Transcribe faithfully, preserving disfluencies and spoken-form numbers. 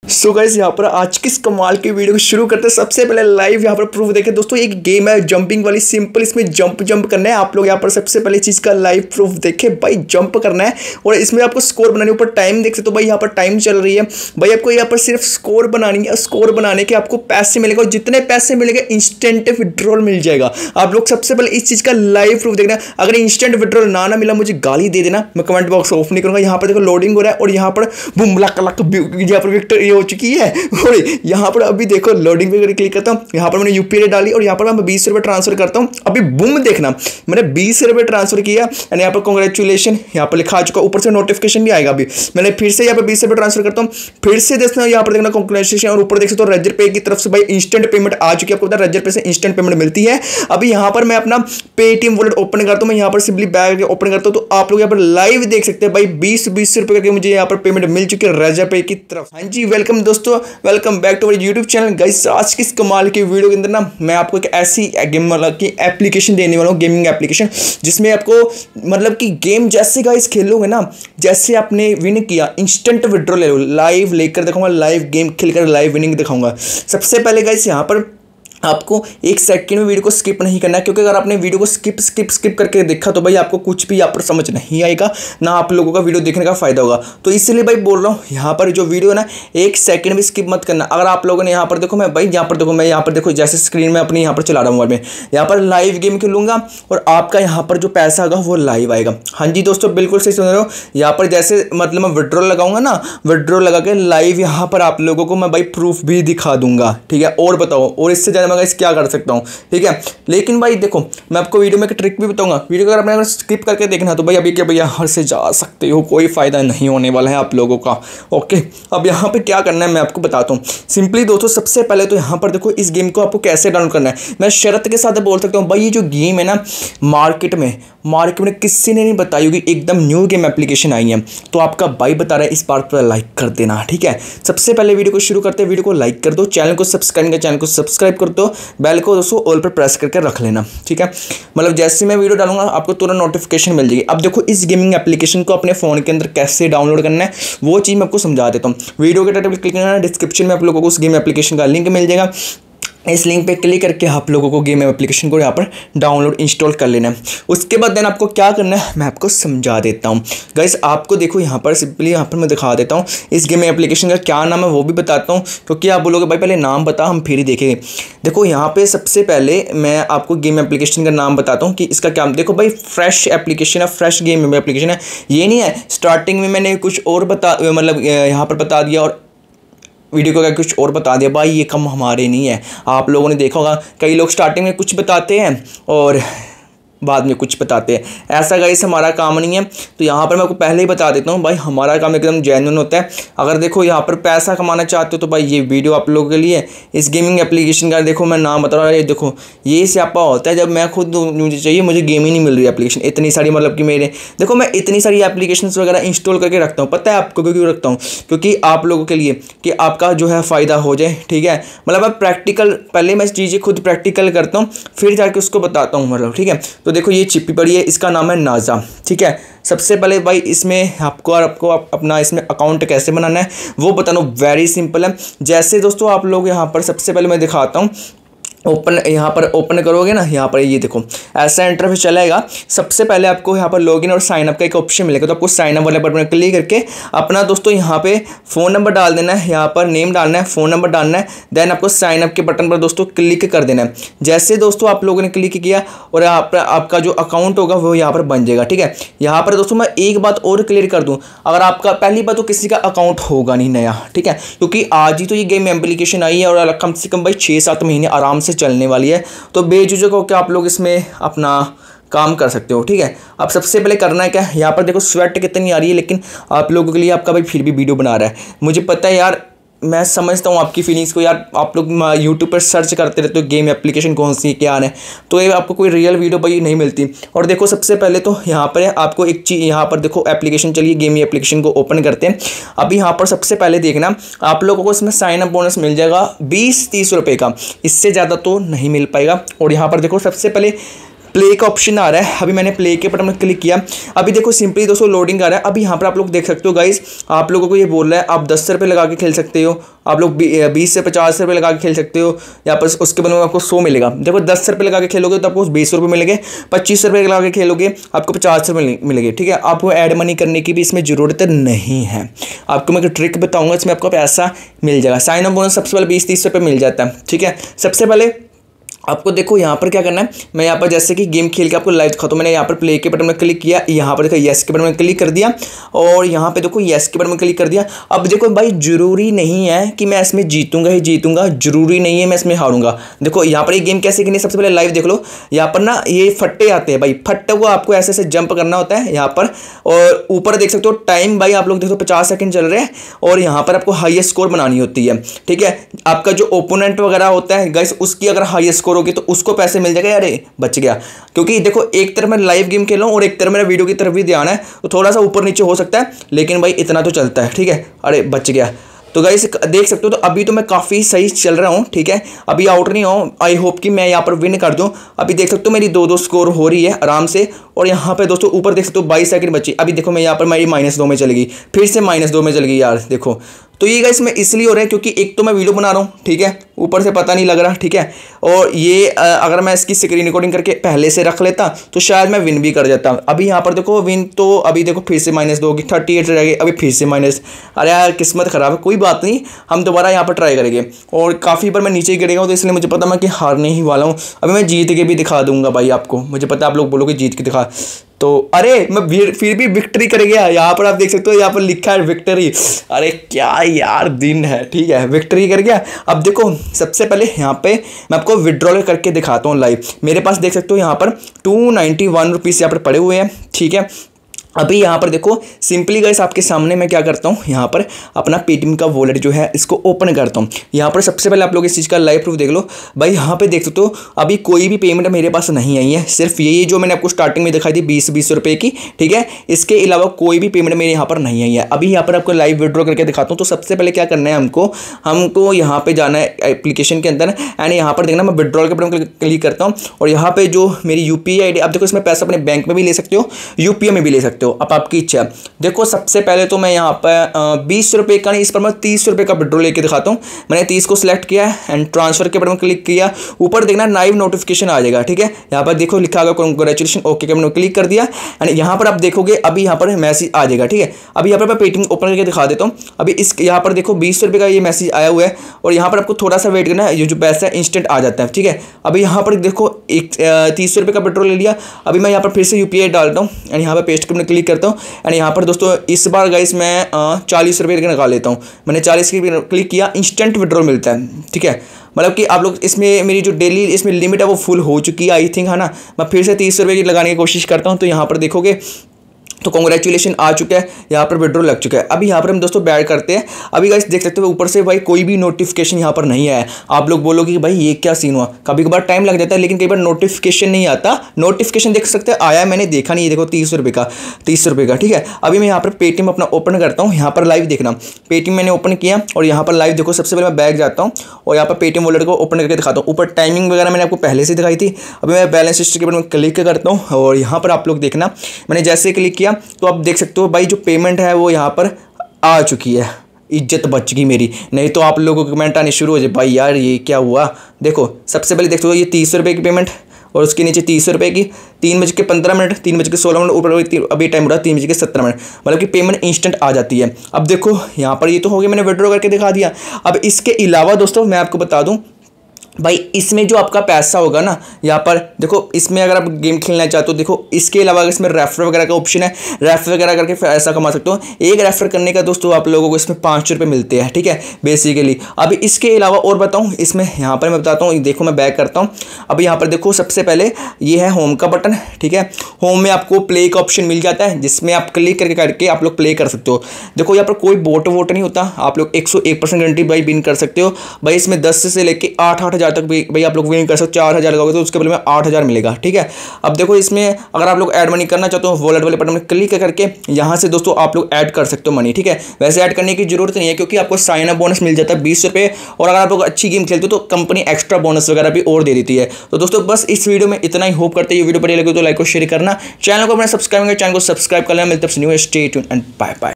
So guys यहाँ पर आज किस कमाल की वीडियो को शुरू करते हैं। सबसे पहले लाइव यहाँ पर प्रूफ देखें दोस्तों, एक गेम है जंपिंग वाली, सिंपल इसमें जंप जंप करना है। आप लोग यहाँ पर सबसे पहले चीज़ का लाइव प्रूफ देखें भाई, जंप करना है और इसमें आपको स्कोर बनाने, ऊपर टाइम देख सकते हो भाई, यहाँ पर टाइम चल रही है भाई। आपको यहाँ पर सिर्फ स्कोर बनानी है, स्कोर बनाने के आपको पैसे मिलेगा और जितने पैसे मिलेंगे इंस्टेंट विड्रॉल मिल जाएगा। आप लोग सबसे पहले इस चीज़ का लाइव प्रूफ देखना। अगर इंस्टेंट विड्रॉल ना ना मिला मुझे गाली दे देना, मैं कमेंट बॉक्स ऑफ नहीं करूँगा। यहाँ पर देखो लोडिंग हो रहा है और यहाँ पर बूम लक लक यहाँ पर विक्टर ये हो चुकी है और यहाँ पर अभी देखो लोडिंग पे क्लिक करता हूँ, यहाँ पर मैंने यूपीआई डाली और यहाँ पर मैं बीस रुपये ट्रांसफर करता हूँ। अभी बूम देखना, मैंने बीस रुपये ट्रांसफर किया एंड यहाँ पर कांग्रेचुलेशन यहाँ पर लिखा आ चुका, ऊपर से नोटिफिकेशन भी आएगा। अभी मैंने फिर से यहाँ पर बीस रुपये ट्रांसफर करता हूँ, फिर से देखना यहाँ पर देखना कांग्रेचुलेशन और ऊपर देख सकते हो रजर पे की तरफ से भाई इंस्टेंट पेमेंट आ चुकी है। आपको पता है रजर पे से इंस्टेंट पेमेंट मिलती है। अभी यहाँ पर मैं अपना पेटीएम वॉलेट ओपन करता हूँ, मैं यहाँ पर सिंपली बैग ओपन करता हूँ तो आप लोग यहाँ पर लाइव देख सकते हैं भाई बीस बीस रुपये करके मुझे यहाँ पर पेमेंट मिल चुकी है रजर पे की तरफ। हाँ जी, वेलकम दोस्तों, welcome back to our YouTube channel. Guys आज किस कमाल की वीडियो के अंदर ना मैं आपको एक ऐसी गेम मतलब की एप्लीकेशन देने वाला हूँ, गेमिंग एप्लीकेशन, जिसमें आपको मतलब कि गेम जैसे गाइस खेलोगे ना, जैसे आपने विन किया इंस्टेंट विड्रॉल ले लो। लाइव लेकर दिखाऊंगा, लाइव गेम खेलकर लाइव विनिंग दिखाऊंगा। सबसे पहले गाइस यहाँ पर आपको एक सेकंड में वीडियो को स्किप नहीं करना है, क्योंकि अगर आपने वीडियो को स्किप स्किप स्किप करके देखा तो भाई आपको कुछ भी यहाँ पर समझ नहीं आएगा, ना आप लोगों का वीडियो देखने का फायदा होगा। तो इसलिए भाई बोल रहा हूँ यहाँ पर जो वीडियो है ना एक सेकंड भी स्किप मत करना। अगर आप लोगों ने यहाँ पर देखो, मैं भाई यहाँ पर देखो, मैं यहाँ पर देखो जैसे स्क्रीन में अपनी यहाँ पर चला रहा हूँ, मैं यहाँ पर लाइव गेम खेलूंगा और आपका यहाँ पर जो पैसा आएगा वो लाइव आएगा। हाँ जी दोस्तों, बिल्कुल सही सुन रहे हो। यहाँ पर जैसे मतलब मैं विड्रॉल लगाऊंगा ना, विड्रॉल लगा के लाइव यहाँ पर आप लोगों को मैं भाई प्रूफ भी दिखा दूंगा, ठीक है। और बताओ, और इससे ज़्यादा मैं क्या कर सकता हूँ, ठीक है। लेकिन भाई देखो मैं आपको वीडियो में एक ट्रिक भी बताऊंगा। वीडियो को अगर आपने अगर स्किप करके देखना तो भाई अभी क्या भैया यहाँ से जा सकते हो, कोई फायदा नहीं होने वाला है आप लोगों का। ओके, अब यहाँ पे क्या करना है मैं आपको बताता हूँ। सिंपली दोस्तों सबसे पहले तो यहाँ पर देखो इस गेम को आपको कैसे डाउनलोड करना है। मैं शर्त के साथ बोल सकता हूँ भाई, ये जो गेम है ना मार्केट में मार्केट में किसी ने नहीं बताई होगी, एकदम न्यू गेम एप्लीकेशन आई है। तो आपका भाई बता रहा है, इस बार पर लाइक कर देना, ठीक है। सबसे पहले वीडियो को शुरू करते हैं, वीडियो को लाइक कर दो, चैनल को सब्सक्राइब कर चैनल को सब्सक्राइब कर दो, बेल को दोस्तों ऑल पर प्रेस करके रख लेना, ठीक है। मतलब जैसे मैं वीडियो डालूंगा आपको तुरंत नोटिफिकेशन मिल जाएगी। अब देखो इस गेमिंग एप्लीकेशन को अपने फोन के अंदर कैसे डाउनलोड करना है वो चीज़ मैं आपको समझा देता हूँ। वीडियो के टाइटल पर क्लिक करना है, डिस्क्रिप्शन में आप लोगों को उस गेम एप्लीकेशन का लिंक मिल जाएगा। इस लिंक पे क्लिक करके आप लोगों को गेम एप्लीकेशन को यहाँ पर डाउनलोड इंस्टॉल कर लेना है। उसके बाद देन आपको क्या करना है मैं आपको समझा देता हूँ। गाइस आपको देखो यहाँ पर सिंपली यहाँ पर मैं दिखा देता हूँ इस गेम एप्लीकेशन का क्या नाम है वो भी बताता हूँ, क्योंकि आप बोलोगे भाई पहले नाम बता हम फिर ही देखेंगे। देखो यहाँ पे सबसे पहले मैं आपको गेम एप्लीकेशन का नाम बताता हूँ कि इसका क्या। देखो भाई फ्रेश एप्लीकेशन है, फ्रेश गेम एप्लीकेशन है। ये नहीं है स्टार्टिंग में मैंने कुछ और बता मतलब यहाँ पर बता दिया और वीडियो को क्या कुछ और बता दिया। भाई ये कम हमारे नहीं है। आप लोगों ने देखा होगा कई लोग स्टार्टिंग में कुछ बताते हैं और बाद में कुछ बताते हैं, ऐसा गाइस हमारा काम नहीं है। तो यहाँ पर मैं आपको पहले ही बता देता हूँ भाई हमारा काम एकदम जेन्युइन होता है। अगर देखो यहाँ पर पैसा कमाना चाहते हो तो भाई ये वीडियो आप लोगों के लिए। इस गेमिंग एप्लीकेशन का देखो मैं नाम बता रहा हूँ, ये देखो ये स्यापा होता है जब मैं खुद मुझे चाहिए मुझे गेम ही नहीं मिल रही एप्लीकेशन। इतनी सारी मतलब कि मेरे देखो मैं इतनी सारी एप्लीकेशन वगैरह इंस्टॉल करके रखता हूँ। पता है आपको क्यों क्यों रखता हूँ? क्योंकि आप लोगों के लिए कि आपका जो है फ़ायदा हो जाए, ठीक है। मतलब अब प्रैक्टिकल पहले मैं चीज़ें खुद प्रैक्टिकल करता हूँ फिर जाके उसको बताता हूँ मतलब, ठीक है। तो देखो ये चिप्पी पड़ी है, इसका नाम है नाजा, ठीक है। सबसे पहले भाई इसमें आपको और आपको आप अपना इसमें अकाउंट कैसे बनाना है वो बताना, वेरी सिंपल है। जैसे दोस्तों आप लोग यहाँ पर सबसे पहले मैं दिखाता हूँ, ओपन यहाँ पर ओपन करोगे ना, यहाँ पर ये देखो ऐसा इंटरफेस चलेगा। सबसे पहले आपको यहाँ पर लॉगिन और साइन अप का एक ऑप्शन मिलेगा, तो आपको साइन अप वाले बटन पर क्लिक करके अपना दोस्तों यहाँ पे फ़ोन नंबर डाल देना है, यहाँ पर नेम डालना है, फ़ोन नंबर डालना है, देन आपको साइन अप के बटन पर दोस्तों क्लिक कर देना है। जैसे दोस्तों आप लोगों ने क्लिक किया और यहाँ पर आपका जो अकाउंट होगा वो यहाँ पर बन जाएगा, ठीक है। यहाँ पर दोस्तों मैं एक बात और क्लियर कर दूँ, अगर आपका पहली बात तो किसी का अकाउंट होगा नहीं नया, ठीक है, क्योंकि आज ही तो ये गेम एप्लीकेशन आई है और कम से कम भाई छः सात महीने आराम से चलने वाली है। तो बेझिझक होकर आप लोग इसमें अपना काम कर सकते हो, ठीक है। अब सबसे पहले करना है क्या, यहाँ पर देखो स्वेट कितनी आ रही है, लेकिन आप लोगों के लिए आपका भाई फिर भी वीडियो बना रहा है। मुझे पता है यार, मैं समझता हूँ आपकी फीलिंग्स को यार। आप लोग यूट्यूब पर सर्च करते रहते हो गेम एप्लीकेशन कौन सी क्या है, तो ये आपको कोई रियल वीडियो भाई नहीं मिलती। और देखो सबसे पहले तो यहाँ पर है आपको एक चीज़, यहाँ पर देखो एप्लीकेशन चलिए गेम एप्लीकेशन को ओपन करते हैं। अभी यहाँ पर सबसे पहले देखना आप लोगों को इसमें साइन अप बोनस मिल जाएगा बीस तीस रुपये का, इससे ज़्यादा तो नहीं मिल पाएगा। और यहाँ पर देखो सबसे पहले प्ले का ऑप्शन आ रहा है। अभी मैंने प्ले के बटन में क्लिक किया, अभी देखो सिंपली दोस्तों लोडिंग आ रहा है। अभी यहाँ पर आप लोग देख सकते हो गाइस, आप लोगों को ये बोल रहा है आप दस रुपये लगा के खेल सकते हो, आप लोग बीस से पचास रुपये लगा के खेल सकते हो, या पर उसके बदले में आपको सौ मिलेगा। देखो दस रुपये लगा के खेलोगे तो आपको बीस रुपये मिलेंगे, पच्चीस रुपये लगा के खेलोगे आपको पचास रुपये मिलेंगे। ठीक है, आपको ऐड मनी करने की भी इसमें ज़रूरत नहीं है। आपको मैं एक ट्रिक बताऊंगा, इसमें आपको पैसा मिल जाएगा। साइन अप बोनस सबसे पहले बीस तीस रुपये मिल जाता है। ठीक है, सबसे पहले आपको देखो यहाँ पर क्या करना है, मैं यहाँ पर जैसे कि गेम खेल के आपको लाइव दिखाता हूँ। मैंने यहाँ पर प्ले के बटन में क्लिक किया, यहाँ पर देखो येस के बटन में क्लिक कर दिया, और यहाँ पे देखो येस के बटन में क्लिक कर दिया। अब देखो भाई ज़रूरी नहीं है कि मैं इसमें जीतूंगा ही जीतूंगा, ज़रूरी नहीं है मैं इसमें हारूंगा। देखो यहाँ पर ये गेम कैसे खेलनी है, सबसे पहले लाइव देख लो। यहाँ पर ना ये फट्टे आते हैं भाई, फट्टे को आपको ऐसे ऐसे जंप करना होता है यहाँ पर, और ऊपर देख सकते हो टाइम भाई आप लोग देखो पचास सेकंड चल रहे हैं, और यहाँ पर आपको हाईएस्ट स्कोर बनानी होती है। ठीक है, आपका जो ओपोनेंट वगैरह होता है गाइस, उसकी अगर हाईएस्ट स्कोर होगी तो उसको पैसे मिल जाएगा। यार बच गया, क्योंकि देखो एक तरफ मैं लाइव गेम खेल रहा हूँ और एक तरफ मेरा वीडियो की तरफ भी ध्यान है, तो थोड़ा सा ऊपर नीचे हो सकता है, लेकिन भाई इतना तो चलता है। ठीक है, अरे बच गया। तो गाइस देख सकते हो, तो अभी तो मैं काफ़ी सही चल रहा हूँ। ठीक है, अभी आउट नहीं हूँ, आई होप कि मैं यहाँ पर विन कर दूँ। अभी देख सकते हो मेरी दो दो स्कोर हो रही है आराम से, और यहाँ पे दोस्तों ऊपर देख सकते हो बाईस सेकंड बची। अभी देखो मैं यहाँ पर मेरी माइनस दो में चल गई, फिर से माइनस दो में चल गई यार देखो। तो ये गाइस मैं इसलिए हो रहा है क्योंकि एक तो मैं वीडियो बना रहा हूँ, ठीक है, ऊपर से पता नहीं लग रहा। ठीक है, और ये अगर मैं इसकी स्क्रीन रिकॉर्डिंग करके पहले से रख लेता तो शायद मैं विन भी कर जाता। अभी यहाँ पर देखो विन तो अभी देखो फिर से माइनस दो होगी, थर्टी एट रह गई, अभी फिर से माइनस। अरे यार किस्मत ख़राब है, कोई बात नहीं, हम दोबारा यहाँ पर ट्राई करेंगे। और काफ़ी बार मैं नीचे गिरेगा तो इसलिए मुझे पता मैं कि हारने ही वाला हूँ। अभी मैं जीत के भी दिखा दूंगा भाई आपको, मुझे पता आप लोग बोलोगे जीत के दिखा, तो अरे मैं फिर भी विक्ट्री कर गया। यहाँ पर आप देख सकते हो, यहाँ पर लिखा है विक्ट्री। अरे क्या यार दिन है। ठीक है, विक्ट्री कर गया। अब देखो सबसे पहले यहाँ पे मैं आपको विड्रॉल करके दिखाता हूँ लाइव। मेरे पास देख सकते हो यहाँ पर टू नाइन्टी वन रुपीज़ यहाँ पर पड़े हुए हैं। ठीक है, अभी यहाँ पर देखो सिंपली गाइस आपके सामने मैं क्या करता हूँ, यहाँ पर अपना पेटीएम का वॉलेट जो है इसको ओपन करता हूँ। यहाँ पर सबसे पहले आप लोग इस चीज़ का लाइव प्रूफ देख लो भाई। यहाँ पे देख सकते हो अभी कोई भी पेमेंट मेरे पास नहीं आई है, सिर्फ यही जो मैंने आपको स्टार्टिंग में दिखाई थी बीस बीस रुपये की। ठीक है, इसके अलावा कोई भी पेमेंट मेरे यहाँ पर नहीं आई है। अभी यहाँ पर आपको लाइव विड्रॉ करके दिखाता हूँ। तो सबसे पहले क्या करना है हमको, हमको यहाँ पर जाना है एप्लीकेशन के अंदर, एंड यहाँ पर देखना मैं विड्रॉल के बटन क्लिक करता हूँ, और यहाँ पर जो मेरी U P I I D, आप देखो इसमें पैसा अपने बैंक में भी ले सकते हो, यू पी आई में भी ले सकते हो, अब आपकी इच्छा। देखो सबसे पहले तो मैं यहाँ पर बीस रुपये का नहीं, इस पर मैं तीस रुपये का विड्रॉल लेके दिखाता हूँ। मैंने तीस को सिलेक्ट किया एंड ट्रांसफर के बटन में क्लिक किया, ऊपर देखना लाइव नोटिफिकेशन आ जाएगा। ठीक है, यहाँ पर देखो लिखा होगा कांग्रेचुलेशन, ओके के बटन क्लिक कर दिया, एंड यहाँ पर आप देखोगे अभी यहाँ पर मैसेज आ जाएगा। ठीक है, अभी यहाँ पर मैं पेटीएम ओपन करके दिखा देता हूँ। अभी इस यहाँ पर देखो बीस रुपये का ये मैसेज आया हुआ है, और यहाँ पर आपको थोड़ा सा वेट करना है, ये जो पैसा है इंस्टेंट आ जाता है। ठीक है, अभी यहाँ पर देखो एक तीस रुपये का पेट्रोल ले लिया। अभी मैं यहाँ पर फिर से यू पी आई डालता हूँ, एंड यहाँ पर पेस्ट के बटन क्लिक करता हूँ, एंड यहाँ पर दोस्तों इस बार गाइस मैं चालीस रुपये का निकाल लेता हूँ। मैंने चालीस की क्लिक किया, इंस्टेंट विड्रॉल मिलता है। ठीक है, मतलब कि आप लोग इसमें मेरी जो डेली इसमें लिमिट है वो फुल हो चुकी है आई थिंक, है ना। मैं फिर से तीस रुपये की लगाने की कोशिश करता हूँ, तो यहाँ पर देखोगे तो कांग्रेचुलेशन आ चुका है, यहाँ पर विड्रॉल लग चुका है। अभी यहाँ पर हम दोस्तों बैड करते हैं। अभी गाइस देख सकते हो ऊपर से भाई कोई भी नोटिफिकेशन यहाँ पर नहीं आया। आप लोग बोलोगे कि भाई ये क्या सीन हुआ, कभी कभार टाइम लग जाता है, लेकिन कई बार नोटिफिकेशन नहीं आता। नोटिफिकेशन देख सकते हैं आया है, मैंने देखा नहीं है, देखो तीस रुपये का तीस रुपये का। ठीक है, अभी मैं यहाँ पर पेटीएम अपना ओपन करता हूँ। यहाँ पर लाइव देखना, पेटीएम मैंने ओपन किया, और यहाँ पर लाइव देखो सबसे पहले मैं बैग जाता हूँ, और यहाँ पर पेटीएम वॉलेट को ओपन करके दिखाता हूँ। ऊपर टाइमिंग वगैरह मैंने आपको पहले से दिखाई थी। अभी मैं बैलेंस हिस्ट्री के ऊपर क्लिक करता हूँ, और यहाँ पर आप लोग देखना मैंने जैसे क्लिक किया तो आप देख तो भाई जो पेमेंट है वो यहाँ पर आ चुकी है। इज्जत बच गई मेरी, नहीं तो आप लोगों को कमेंट आने शुरू हो जाए भाई यार ये क्या हुआ। देखो सबसे पहले देख सकते हो ये तीस रुपये की पेमेंट, और उसके नीचे तीस रुपये की, तीन बज के पंद्रह मिनट तीन बज के सोलह मिनट ऊपर अभी टाइम हो रहा है तीन बज के सत्रह मिनट, मतलब कि पेमेंट इंस्टेंट आ जाती है। अब देखो यहाँ पर ये तो हो गया, मैंने विड्रॉ करके दिखा दिया। अब इसके अलावा दोस्तों मैं आपको बता दूँ भाई, इसमें जो आपका पैसा होगा ना, यहाँ पर देखो इसमें अगर आप गेम खेलना चाहते हो, देखो इसके अलावा इसमें रेफर वगैरह का ऑप्शन है, रेफर वगैरह करके पैसा कमा सकते हो। एक रेफर करने का दोस्तों आप लोगों को इसमें पाँच रुपये मिलते हैं। ठीक है, बेसिकली। अभी इसके अलावा और बताऊँ इसमें, यहाँ पर मैं बताता हूँ, देखो मैं बैक करता हूँ। अभी यहाँ पर देखो सबसे पहले ये है होम का बटन। ठीक है, होम में आपको प्ले का ऑप्शन मिल जाता है, जिसमें आप क्लिक करके करके आप लोग प्ले कर सकते हो। देखो यहाँ पर कोई बोट वोट नहीं होता, आप लोग एक सौ एक परसेंट गारंटी भाई विन कर सकते हो भाई। इसमें दस से लेके आठ आठ हज़ार तक भी भाई आप लोग विन कर सकते हो। चार हज़ार लगाओगे तो उसके बदले में आठ हज़ार मिलेगा, ठीक है। अब देखो इसमें अगर आप लोग ऐड मनी करना चाहते हो वॉलेट वाले बटन में क्लिक करके यहाँ से दोस्तों आप लोग ऐड कर सकते हो मनी, ठीक है। वैसे ऐड करने की जरूरत नहीं है क्योंकि आपको साइन अप बोनस मिल जाता है बीस रुपये, और अगर आप लोग अच्छी गेम खेलते हो तो कंपनी एक्स्ट्रा बोनस वगैरह भी और दे देती है। तो दोस्तों बस इस वीडियो में इतना ही। होप करते हैं ये वीडियो बढ़िया लगे तो लाइक और शेयर करना, चैनल को अपना सब्सक्राइब चैनल को सब्सक्राइब करना। मिलते हैं new, stay tuned and bye bye.